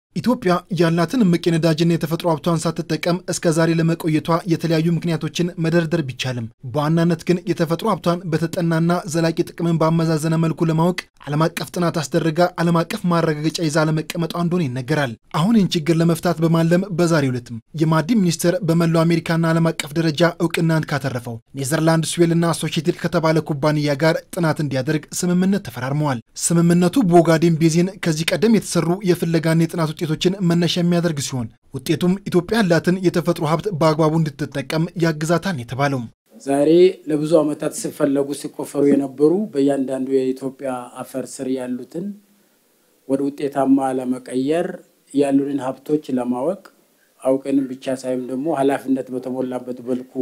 ኢትዮጵያ ያላትን እምቅ የነዳጅና የተፈጥሮ ሀብቷን ሳትጠቀም እስከ ዛሬ ለመቆየቷ የተለያዩ ምክንያቶችን መደርደር ቢቻልም በዋናነት ግን የተፈጥሮ ሀብቷን በተጠናና ዘላቂ ጥቅምን ባመዛዘነ መልኩ ለማወቅ ዓለም አቀፍ ጥናት አስደረጋ ዓለም አቀፍ ማረጋገጫ ይዛ ለመቀመጧ እንደሆነ ይነገራል። አሁን ይህን ችግር ለመፍታት በማለም በዛሬው ዕለትም የማዕድን ሚኒስቴር በመላው አሜሪካና ዓለም አቀፍ ደረጃ እውቅናን ካተረፈው ኔዘርላንድስ ዌልና አሶሺየትድ ከተባለ ኩባንያ ጋር ጥናት እንዲያደርግ ስምምነት ተፈራርመዋል። ስምምነቱ በኦጋዴን ቤዚን ከዚህ ቀደም የተሰሩ የፍለጋና የጥናት ውጤቶችን መነሻ የሚያደርግ ሲሆን ውጤቱም ኢትዮጵያ ያላትን የተፈጥሮ ሀብት በአግባቡ እንድትጠቀም ያግዛታል የተባለው ዛሬ ለብዙ ዓመታት ሲፈለጉ ሲቆፈሩ የነበሩ በእያንዳንዱ የኢትዮጵያ አፈር ስር ያሉትን ወደ ውጤታማ ለመቀየር ያሉንን ሀብቶች ለማወቅ አውቀንም ብቻ ሳይሆን ደግሞ ኃላፊነት በተሞላበት መልኩ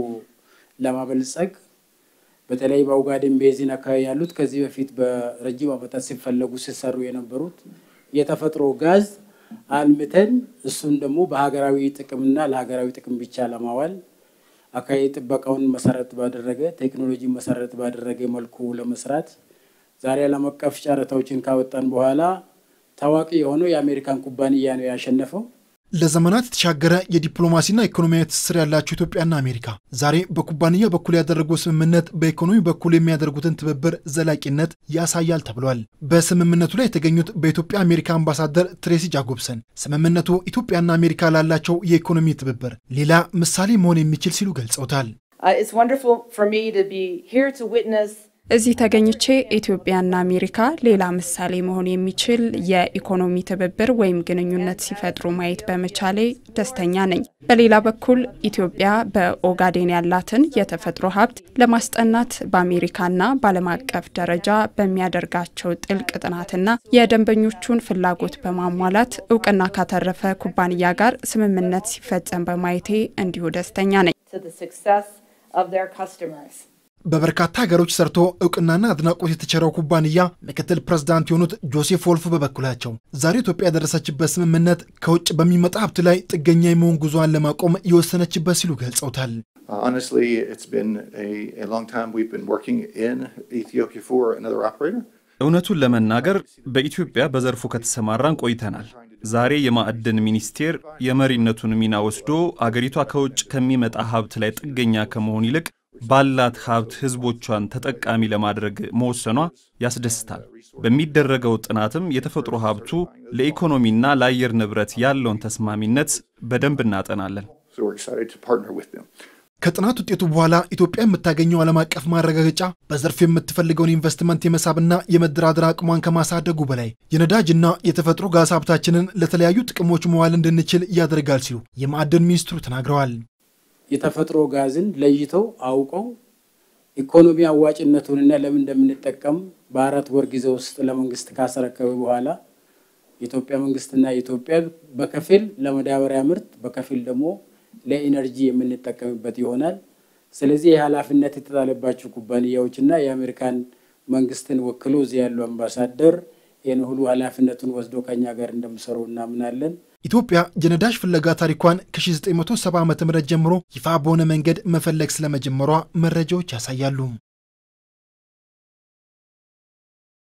ለማበልጸግ በተለይ በኦጋዴን ቤዚን አካባቢ ያሉት ከዚህ በፊት በረጅም ዓመታት ሲፈለጉ ሲሰሩ የነበሩት የተፈጥሮ ጋዝ አልምተን እሱን ደግሞ በሀገራዊ ጥቅምና ለሀገራዊ ጥቅም ብቻ ለማዋል አካባቢ ጥበቃውን መሰረት ባደረገ ቴክኖሎጂ መሰረት ባደረገ መልኩ ለመስራት ዛሬ ዓለም አቀፍ ጨረታዎችን ካወጣን በኋላ ታዋቂ የሆነው የአሜሪካን ኩባንያ ነው ያሸነፈው። ለዘመናት የተሻገረ የዲፕሎማሲና ኢኮኖሚያዊ ትስስር ያላቸው ኢትዮጵያና አሜሪካ ዛሬ በኩባንያ በኩል ያደረጉት ስምምነት በኢኮኖሚ በኩል የሚያደርጉትን ትብብር ዘላቂነት ያሳያል ተብሏል። በስምምነቱ ላይ የተገኙት በኢትዮጵያ አሜሪካ አምባሳደር ትሬሲ ጃኮብሰን ስምምነቱ ኢትዮጵያና አሜሪካ ላላቸው የኢኮኖሚ ትብብር ሌላ ምሳሌ መሆን የሚችል ሲሉ ገልጸውታል። It's wonderful for me to be here to witness እዚህ ተገኝቼ ኢትዮጵያና አሜሪካ ሌላ ምሳሌ መሆን የሚችል የኢኮኖሚ ትብብር ወይም ግንኙነት ሲፈጥሩ ማየት በመቻሌ ደስተኛ ነኝ። በሌላ በኩል ኢትዮጵያ በኦጋዴን ያላትን የተፈጥሮ ሀብት ለማስጠናት በአሜሪካና በዓለም አቀፍ ደረጃ በሚያደርጋቸው ጥልቅ ጥናትና የደንበኞቹን ፍላጎት በማሟላት እውቅና ካተረፈ ኩባንያ ጋር ስምምነት ሲፈጸም በማየቴ እንዲሁ ደስተኛ ነኝ። በበርካታ ሀገሮች ሰርቶ እውቅናና አድናቆት የተቸረው ኩባንያ ምክትል ፕሬዝዳንት የሆኑት ጆሴፍ ወልፍ በበኩላቸው ዛሬ ኢትዮጵያ ያደረሰችበት ስምምነት ከውጭ በሚመጣ ሀብት ላይ ጥገኛ የመሆን ጉዞዋን ለማቆም የወሰነችበት ሲሉ ገልጸውታል። Honestly, it's been a long time we've been working in Ethiopia for another operator. እውነቱን ለመናገር በኢትዮጵያ በዘርፉ ከተሰማራን ቆይተናል። ዛሬ የማዕድን ሚኒስቴር የመሪነቱን ሚና ወስዶ አገሪቷ ከውጭ ከሚመጣ ሀብት ላይ ጥገኛ ከመሆን ይልቅ ባላት ሀብት ህዝቦቿን ተጠቃሚ ለማድረግ መወሰኗ ያስደስታል። በሚደረገው ጥናትም የተፈጥሮ ሀብቱ ለኢኮኖሚና ለአየር ንብረት ያለውን ተስማሚነት በደንብ እናጠናለን። ከጥናት ውጤቱ በኋላ ኢትዮጵያ የምታገኘው ዓለም አቀፍ ማረጋገጫ በዘርፍ የምትፈልገውን ኢንቨስትመንት የመሳብና የመደራደር አቅሟን ከማሳደጉ በላይ የነዳጅና የተፈጥሮ ጋዝ ሀብታችንን ለተለያዩ ጥቅሞች መዋል እንድንችል ያደርጋል ሲሉ የማዕድን ሚኒስትሩ ተናግረዋል። የተፈጥሮ ጋዝን ለይተው አውቀው ኢኮኖሚ አዋጭነቱንና ለምን እንደምንጠቀም በአራት ወር ጊዜ ውስጥ ለመንግስት ካሰረከበ በኋላ የኢትዮጵያ መንግስትና ኢትዮጵያ በከፊል ለመዳበሪያ ምርት በከፊል ደግሞ ለኢነርጂ የምንጠቀምበት ይሆናል። ስለዚህ የኃላፊነት የተጣለባቸው ኩባንያዎችና የአሜሪካን መንግስትን ወክሎ እዚህ ያለው አምባሳደር ይህን ሁሉ ኃላፊነቱን ወስዶ ከኛ ጋር እንደምሰሩ እናምናለን። ኢትዮጵያ የነዳጅ ፍለጋ ታሪኳን ከ1970 ዓ.ም ጀምሮ ይፋ በሆነ መንገድ መፈለግ ስለመጀመሯ መረጃዎች ያሳያሉ።